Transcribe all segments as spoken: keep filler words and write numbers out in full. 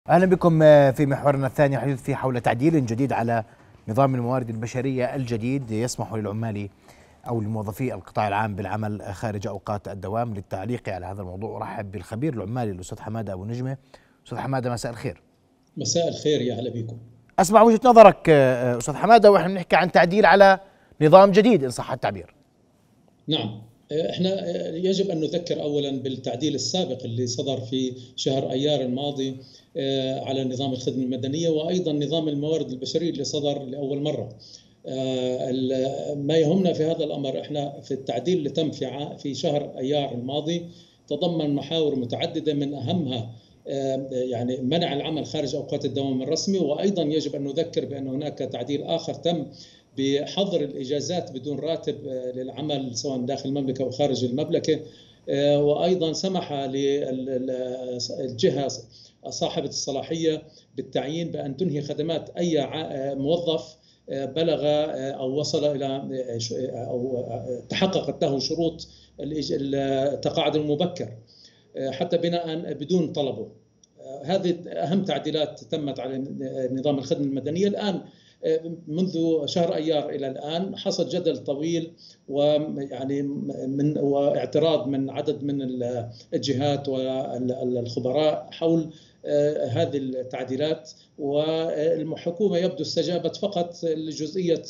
أهلا بكم في محورنا الثاني، الحديث فيه حول تعديل جديد على نظام الموارد البشرية الجديد يسمح للعمال أو لموظفي القطاع العام بالعمل خارج أوقات الدوام. للتعليق على هذا الموضوع أرحب بالخبير العمالي الأستاذ حمادة أبو نجمة. أستاذ حمادة، مساء الخير. مساء الخير، يا أهلا بكم. أسمع وجهة نظرك أستاذ حمادة وإحنا بنحكي عن تعديل على نظام جديد إن صح التعبير. نعم، احنا يجب ان نذكر اولا بالتعديل السابق اللي صدر في شهر ايار الماضي على نظام الخدمه المدنيه، وايضا نظام الموارد البشريه اللي صدر لاول مره. ما يهمنا في هذا الامر، احنا في التعديل اللي تم في في شهر ايار الماضي تضمن محاور متعدده، من اهمها يعني منع العمل خارج اوقات الدوام الرسمي، وايضا يجب ان نذكر بان هناك تعديل اخر تم بحظر الإجازات بدون راتب للعمل سواء داخل المملكة أو خارج المملكة، وأيضا سمح للجهة صاحبة الصلاحية بالتعيين بأن تنهي خدمات أي موظف بلغ أو وصل إلى أو تحققت له شروط التقاعد المبكر حتى بناء بدون طلبه. هذه أهم تعديلات تمت على نظام الخدمة المدنية. الآن منذ شهر ايار الى الان حصل جدل طويل ويعني من واعتراض من عدد من الجهات والخبراء حول هذه التعديلات، والحكومه يبدو استجابت فقط لجزئيه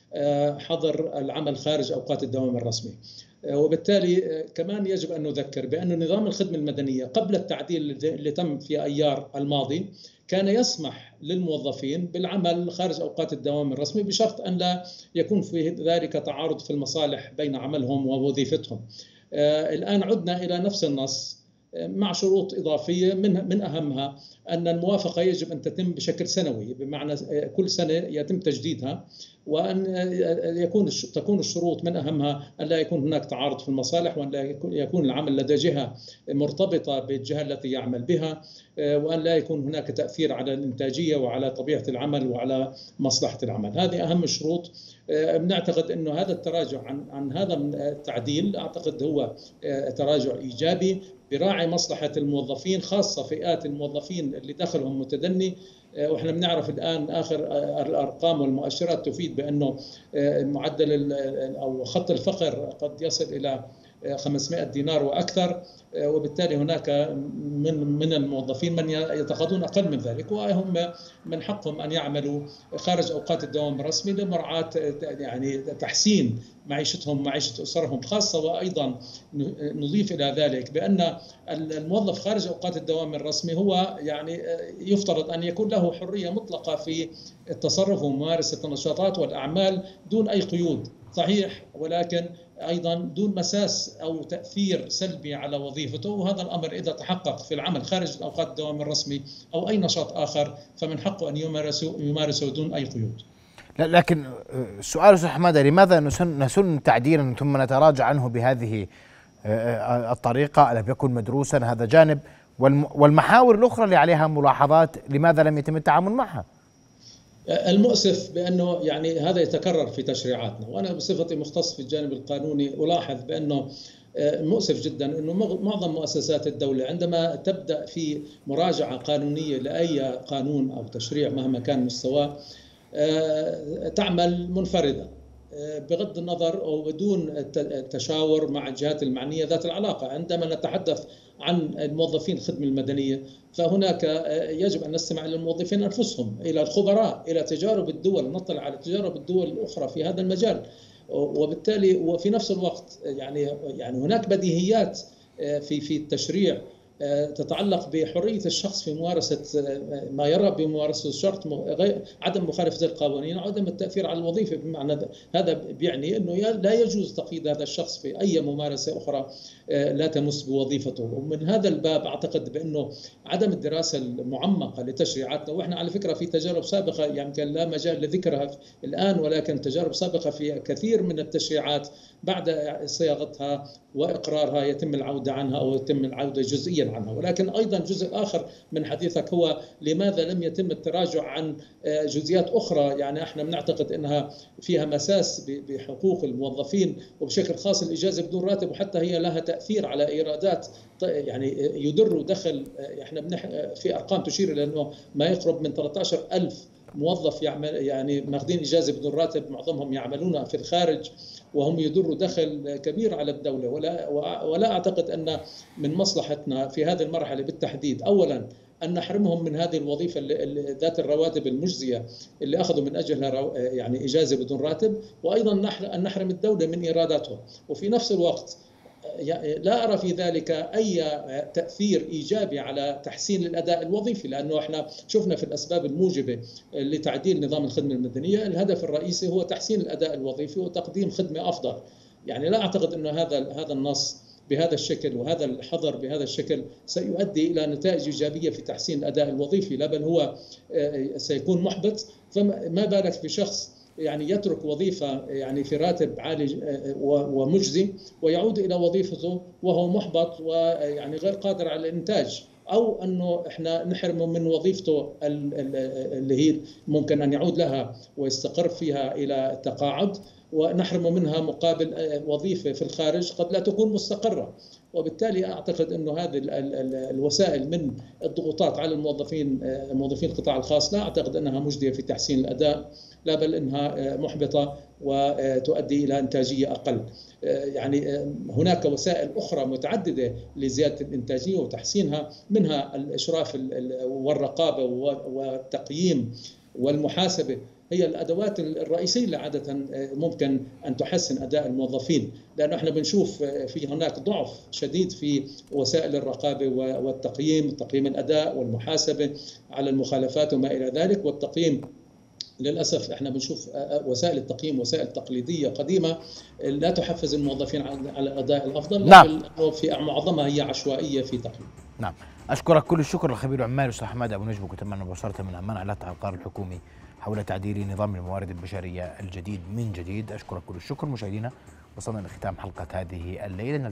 حظر العمل خارج اوقات الدوام الرسمي. وبالتالي كمان يجب ان نذكر بان نظام الخدمه المدنيه قبل التعديل اللي تم في ايار الماضي كان يسمح للموظفين بالعمل خارج أوقات الدوام الرسمي بشرط أن لا يكون في ذلك تعارض في المصالح بين عملهم ووظيفتهم. الآن عدنا إلى نفس النص مع شروط إضافية، من من أهمها أن الموافقة يجب أن تتم بشكل سنوي، بمعنى كل سنة يتم تجديدها، وأن يكون تكون الشروط من أهمها أن لا يكون هناك تعارض في المصالح، وأن لا يكون العمل لدى جهة مرتبطة بالجهة التي يعمل بها، وأن لا يكون هناك تأثير على الإنتاجية وعلى طبيعة العمل وعلى مصلحة العمل. هذه أهم الشروط. بنعتقد أنه هذا التراجع عن عن هذا التعديل أعتقد هو تراجع إيجابي براعي مصلحة الموظفين، خاصة فئات الموظفين اللي دخلهم متدني. واحنا بنعرف الآن آخر الأرقام والمؤشرات تفيد بأنه معدل أو خط الفقر قد يصل إلى خمسمائة دينار وأكثر، وبالتالي هناك من من الموظفين من يتقاضون أقل من ذلك، وهم من حقهم أن يعملوا خارج أوقات الدوام الرسمي لمراعاة يعني تحسين معيشتهم معيشة أسرهم خاصة. وأيضا نضيف إلى ذلك بأن الموظف خارج أوقات الدوام الرسمي هو يعني يفترض أن يكون له حرية مطلقة في التصرف وممارسة النشاطات والأعمال دون أي قيود، صحيح، ولكن أيضا دون مساس أو تأثير سلبي على وظيفته. وهذا الأمر إذا تحقق في العمل خارج أوقات الدوام الرسمي أو أي نشاط آخر فمن حقه أن يمارسه يمارسه دون أي قيود. لكن السؤال أستاذ حمادة، لماذا نسن, نسن تعديلا ثم نتراجع عنه بهذه الطريقة؟ ألم يكن مدروسا؟ هذا جانب، والمحاور الأخرى اللي عليها ملاحظات لماذا لم يتم التعامل معها؟ المؤسف بأنه يعني هذا يتكرر في تشريعاتنا، وأنا بصفتي مختص في الجانب القانوني ألاحظ بأنه مؤسف جدا أنه معظم مؤسسات الدولة عندما تبدأ في مراجعة قانونية لأي قانون أو تشريع مهما كان مستواه تعمل منفردة بغض النظر أو بدون التشاور مع الجهات المعنية ذات العلاقة. عندما نتحدث عن الموظفين الخدمة المدنية فهناك يجب أن نستمع للموظفين أنفسهم، إلى الخبراء، إلى تجارب الدول، نطلع على تجارب الدول الأخرى في هذا المجال. وبالتالي وفي نفس الوقت يعني يعني هناك بديهيات في في التشريع تتعلق بحرية الشخص في ممارسة ما يرى بممارسة الشرط، عدم مخالفة القوانين، عدم التأثير على الوظيفة. بمعنى هذا بيعني أنه لا يجوز تقييد هذا الشخص في أي ممارسة أخرى لا تمس بوظيفته. ومن هذا الباب أعتقد بأنه عدم الدراسة المعمقة لتشريعاتنا، وإحنا على فكرة في تجارب سابقة يمكن يعني لا مجال لذكرها الآن، ولكن تجارب سابقة في كثير من التشريعات بعد صياغتها وإقرارها يتم العودة عنها أو يتم العودة جزئيا التعبير عنها. ولكن أيضا جزء آخر من حديثك هو لماذا لم يتم التراجع عن جزئيات أخرى، يعني احنا بنعتقد أنها فيها مساس بحقوق الموظفين وبشكل خاص الإجازة بدون راتب، وحتى هي لها تأثير على إيرادات يعني يدر دخل. احنا في أرقام تشير إلى أنه ما يقرب من ثلاثة عشر ألف موظف يعمل يعني ماخذين إجازة بدون راتب، معظمهم يعملون في الخارج وهم يدروا دخل كبير على الدولة. ولا ولا أعتقد أن من مصلحتنا في هذه المرحلة بالتحديد أولا أن نحرمهم من هذه الوظيفة ذات الرواتب المجزية اللي أخذوا من أجلها يعني إجازة بدون راتب، وأيضا أن نحرم الدولة من إيراداتهم. وفي نفس الوقت لا أرى في ذلك أي تأثير إيجابي على تحسين الأداء الوظيفي، لأنه إحنا شفنا في الأسباب الموجبة لتعديل نظام الخدمة المدنية الهدف الرئيسي هو تحسين الأداء الوظيفي وتقديم خدمة أفضل. يعني لا أعتقد أن هذا هذا النص بهذا الشكل وهذا الحظر بهذا الشكل سيؤدي إلى نتائج إيجابية في تحسين الأداء الوظيفي، لا بل هو سيكون محبط. فما بالك في شخص يعني يترك وظيفة يعني في راتب عالي ومجزي ويعود إلى وظيفته وهو محبط ويعني غير قادر على الإنتاج، أو أنه إحنا نحرمه من وظيفته اللي هي ممكن أن يعود لها ويستقر فيها إلى التقاعد، ونحرمه منها مقابل وظيفة في الخارج قد لا تكون مستقرة. وبالتالي أعتقد أنه هذه الوسائل من الضغوطات على الموظفين موظفين القطاع الخاص لا أعتقد أنها مجدية في تحسين الأداء، لا بل أنها محبطة وتؤدي إلى إنتاجية أقل. يعني هناك وسائل أخرى متعددة لزيادة الإنتاجية وتحسينها، منها الإشراف والرقابة والتقييم والمحاسبة، هي الأدوات الرئيسية اللي عادة ممكن أن تحسن أداء الموظفين، لأنه احنا بنشوف في هناك ضعف شديد في وسائل الرقابة والتقييم، تقييم الأداء والمحاسبة على المخالفات وما إلى ذلك. والتقييم للأسف احنا بنشوف وسائل التقييم وسائل تقليدية قديمة لا تحفز الموظفين على الأداء الأفضل، نعم. لكن في معظمها هي عشوائية في تقييم. نعم، أشكرك كل الشكر الخبير العمالي أستاذ حماد أبو نجم، وكتمنى مباشرة من عمان على القرار الحكومي حول تعديل نظام الموارد البشرية الجديد من جديد. أشكرك كل الشكر. مشاهدينا، وصلنا لختام حلقة هذه الليلة.